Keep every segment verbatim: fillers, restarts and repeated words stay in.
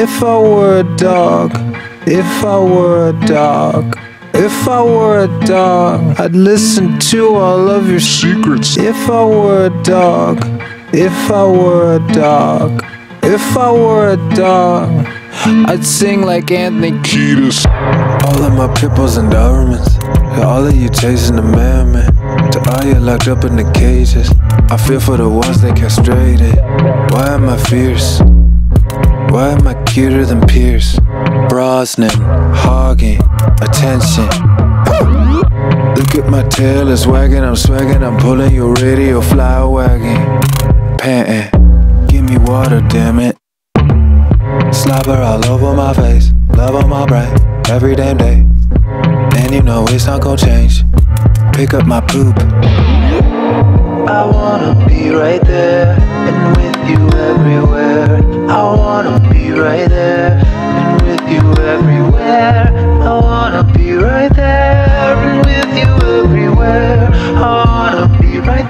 If I were a dog, if I were a dog, if I were a dog, I'd listen to all of your secrets. If I were a dog, if I were a dog, if I were a dog, I'd sing like Anthony Kiedis. All of my pitbulls and Dobermans, to all of you chasing the mailman, to all you locked up in the cages, I feel for the ones they castrated. Why am I fierce? Why am I cuter than Pierce Brosnan? Hogging attention. Look at my tail, it's wagging, I'm swagging, I'm pulling your radio fly wagging. Panting, give me water, damn it. Slobber all over my face, love on my brain, every damn day. And you know it's not gon' change. Pick up my poop. I wanna be right there, and with you everywhere. I wanna be right there, and with you everywhere. I wanna be right there, and with you everywhere. I wanna be right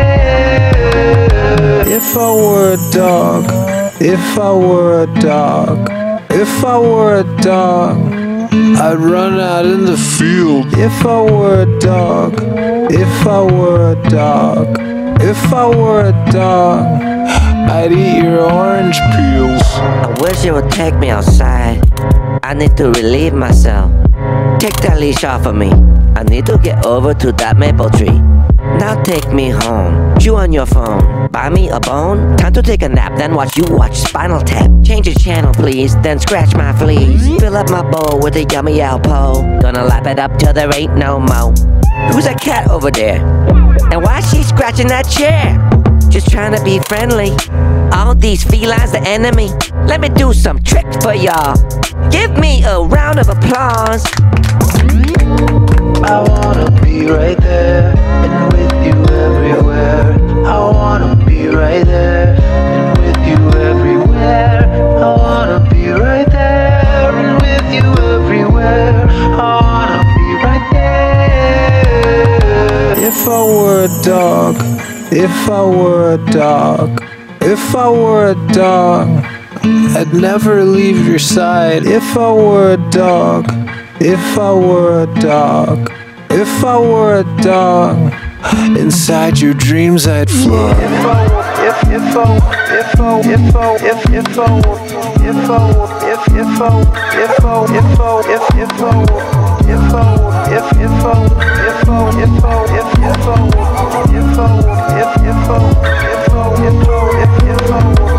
there. If I were a dog, if I were a dog, if I were a dog, I'd run out in the field. If I were a dog, if I were a dog, if I were a dog, I'd eat your orange peels. I wish you would take me outside. I need to relieve myself. Take that leash off of me. I need to get over to that maple tree. Now take me home. Chew on your phone. Buy me a bone. Time to take a nap, then watch you watch Spinal Tap. Change the channel please, then scratch my fleas. Fill up my bowl with a yummy Alpo. Gonna lap it up till there ain't no mo. Who's that cat over there? And why is she scratching that chair? Just trying to be friendly. All these felines the enemy. Let me do some tricks for y'all. Give me a round of applause. I wanna be right there, and with you everywhere. I wanna be right there, and with you everywhere. I wanna be right there, and with you everywhere. I wanna be right there. If I were a dog, if I were a dog, if I were a dog, I'd never leave your side. If I were a dog, if I were a dog, if I were a dog, inside your dreams I'd fly. If I, if if I, if I, if I, if if I, if I, if if I, if I, if I, if if I, if I, if if I, if I, if I, if if I, if I, if if I, if I, if I, if if I.